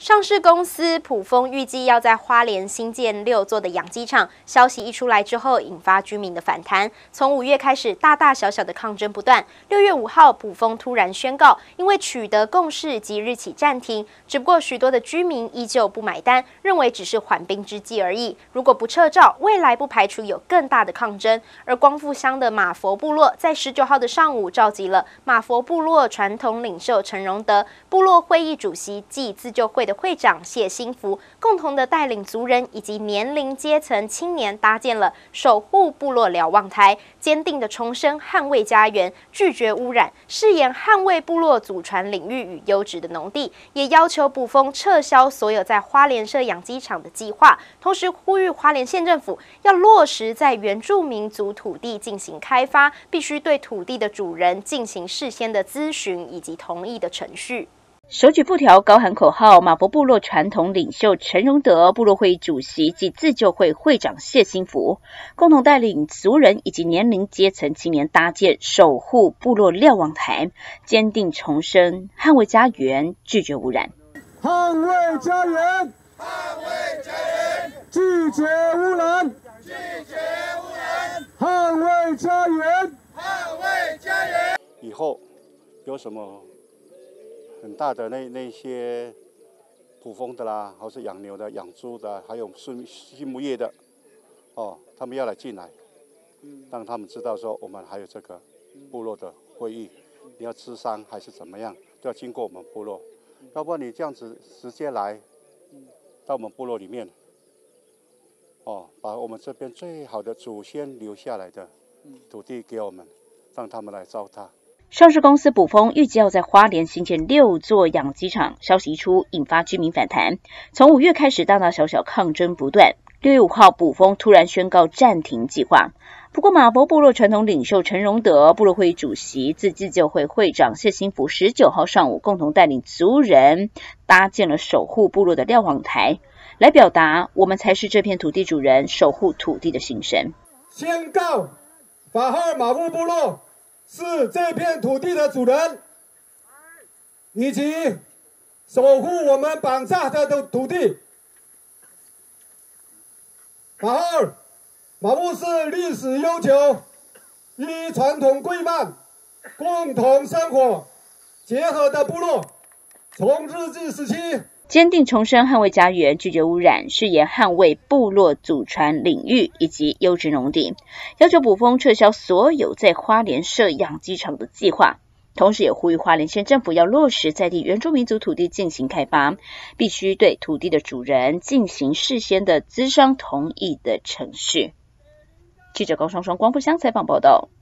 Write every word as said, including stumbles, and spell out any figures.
上市公司普丰预计要在花莲新建六座的养鸡场，消息一出来之后，引发居民的反弹。从五月开始，大大小小的抗争不断。六月五号，普丰突然宣告，因为取得共识，即日起暂停。只不过许多的居民依旧不买单，认为只是缓兵之计而已。如果不撤照，未来不排除有更大的抗争。而光复乡的马佛部落在十九号的上午召集了马佛部落传统领袖陈荣德、部落会议主席暨自救会的会长谢新福，共同的带领族人以及年龄阶层青年搭建了守护部落瞭望台，坚定的重申捍卫家园，拒绝污染，誓言捍卫部落祖传领域与优质的农地，也要求普丰撤销所有在花莲设养鸡场的计划，同时呼吁花莲县政府要落实在原住民族土地进行开发，必须对土地的主人进行事先的咨询以及同意的程序。 手举布条，高喊口号，马佛部落传统领袖陈荣德、部落会议主席及自救会会长谢新福，共同带领族人以及年龄阶层青年搭建守护部落瞭望台，坚定重申捍卫家园，拒绝污染。 捍卫家园，捍卫家园，拒绝污染，拒绝污染，捍卫家园，捍卫家园。 以后有什么很大的那那些捕风的啦，或是养牛的、养猪的，还有畜畜牧业的，哦，他们要来进来，让他们知道说我们还有这个部落的会议，你要咨商还是怎么样，都要经过我们部落，要不然你这样子直接来到我们部落里面，哦，把我们这边最好的祖先留下来的土地给我们，让他们来糟蹋。 上市公司普丰预计要在花莲新建六座养鸡场，消息一出，引发居民反弹。从五月开始，大大小小抗争不断。六月五号，普丰突然宣告暂停计划。不过，马佛部落传统领袖陈荣德、部落会议主席、自自救会会长谢新福，十九号上午共同带领族人搭建了守护部落的瞭望台，来表达我们才是这片土地主人，守护土地的心声。 宣告，法哈尔马佛部落是这片土地的主人，以及守护我们绑架的土地。法哈尔马佛是历史悠久，依传统规范共同生活结合的部落，从日治时期坚定重申捍卫家园，拒绝污染，誓言捍卫部落祖传领域以及优质农地，要求普丰撤销所有在花莲设养鸡场的计划，同时也呼吁花莲县政府要落实在地原住民族土地进行开发，必须对土地的主人进行事先的咨商同意的程序。记者高双双光复乡采访报道。